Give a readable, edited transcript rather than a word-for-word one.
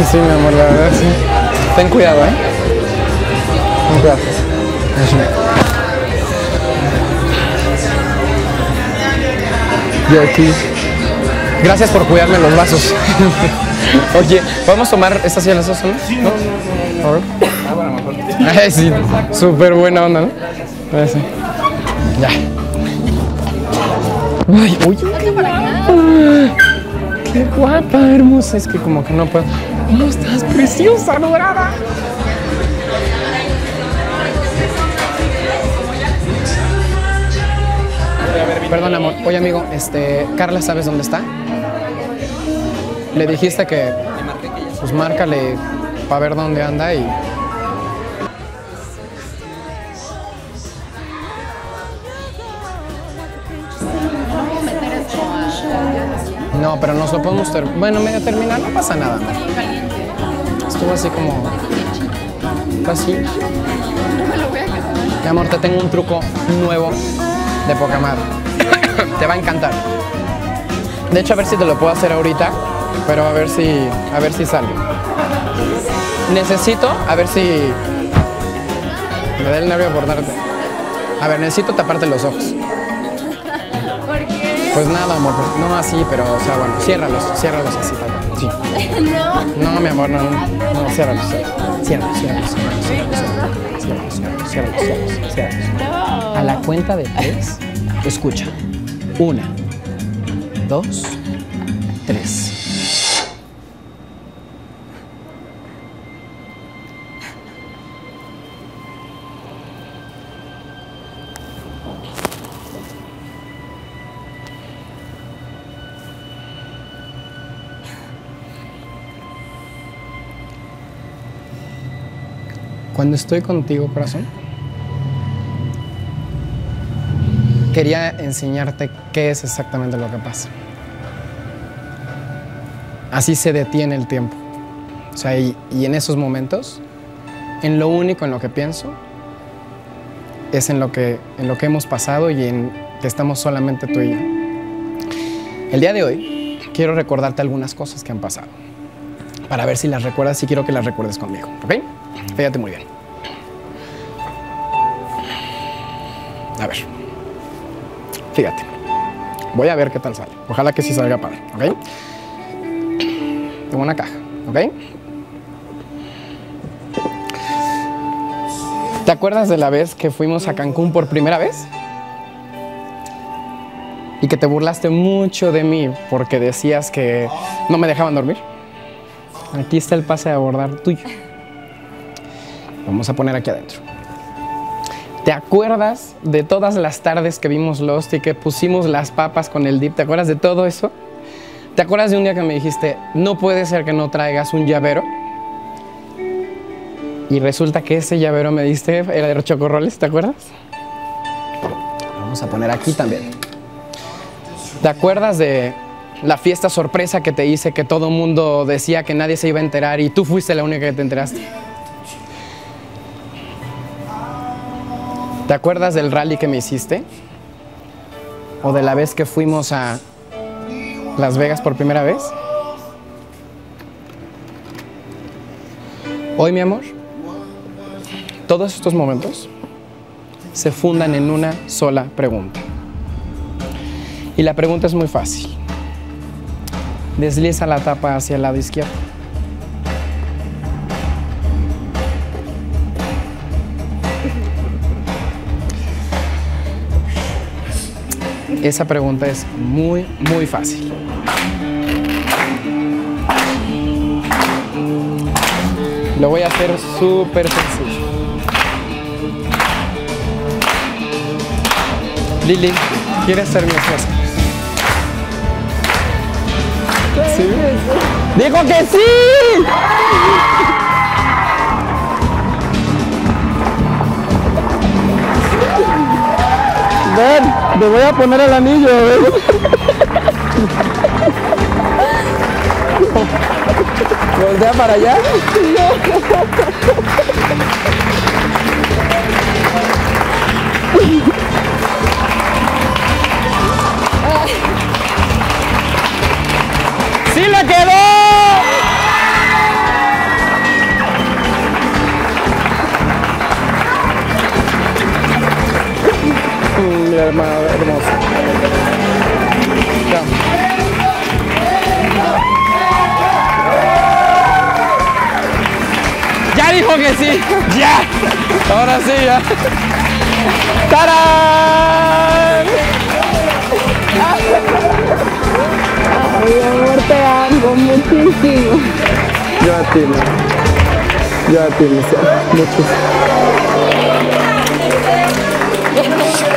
Sí, mi amor, la verdad, sí. Ten cuidado, ¿eh? Ten cuidado. Y aquí. Gracias por cuidarme los vasos. Oye, ¿podemos tomar estas y las dos solas? Sí, no. A ver. Ah, bueno, mejor. Ay, sí, súper buena onda, ¿no? Sí. Ya. Ay, oye, qué guapa, hermosa. Es que como que no puedo. ¿Cómo estás, preciosa, dorada? Perdón, amor. Oye, amigo, Carla, ¿sabes dónde está? Le dijiste que... Pues márcale para ver dónde anda y... No, pero nos lo podemos bueno, medio terminar, no pasa nada. Estuvo así como... Casi. Mi amor, te tengo un truco nuevo de poca madre. Te va a encantar. De hecho, a ver si te lo puedo hacer ahorita, pero a ver si sale. Necesito, a ver si... Me da el nervio por darte. A ver, necesito taparte los ojos. ¿Por qué? Pues nada, amor, no así, pero, o sea, bueno, ciérralos así, tal. Sí. No, mi amor, no, ciérralos. No. A la cuenta de 3, escucha. 1, 2, 3. Cuando estoy contigo, corazón, quería enseñarte qué es exactamente lo que pasa. Así se detiene el tiempo. O sea, y en esos momentos, en lo único en lo que pienso es en lo que hemos pasado y en que estamos solamente tú y yo. El día de hoy quiero recordarte algunas cosas que han pasado para ver si las recuerdas y quiero que las recuerdes conmigo, ¿ok? Fíjate muy bien. A ver. Fíjate. Voy a ver qué tal sale. Ojalá que sí salga padre, ¿ok? Tengo una caja, ¿ok? ¿Te acuerdas de la vez que fuimos a Cancún por primera vez? Y que te burlaste mucho de mí porque decías que no me dejaban dormir. Aquí está el pase de abordar tuyo. Vamos a poner aquí adentro. ¿Te acuerdas de todas las tardes que vimos Lost y que pusimos las papas con el dip? ¿Te acuerdas de todo eso? ¿Te acuerdas de un día que me dijiste, no puede ser que no traigas un llavero? Y resulta que ese llavero me diste era de chocorroles, ¿te acuerdas? Vamos a poner aquí también. ¿Te acuerdas de la fiesta sorpresa que te hice, que todo el mundo decía que nadie se iba a enterar y tú fuiste la única que te enteraste? ¿Te acuerdas del rally que me hiciste? ¿O de la vez que fuimos a Las Vegas por primera vez? Hoy, mi amor, todos estos momentos se fundan en una sola pregunta. Y la pregunta es muy fácil. Desliza la tapa hacia el lado izquierdo. Esa pregunta es muy, muy fácil. Lo voy a hacer súper sencillo. Lili, ¿quieres ser mi esposa? ¿Sí? ¡Dijo que sí! Ven, te voy a poner el anillo, ven. ¿Voltea para allá? ¡Sí le quedó! hermoso. Ya. Ya dijo que sí. Ya. Ahora sí, ya. ¡Tarán! Ay, amor, te amo muchísimo. Yo a ti, mi cielo. Muchísimo.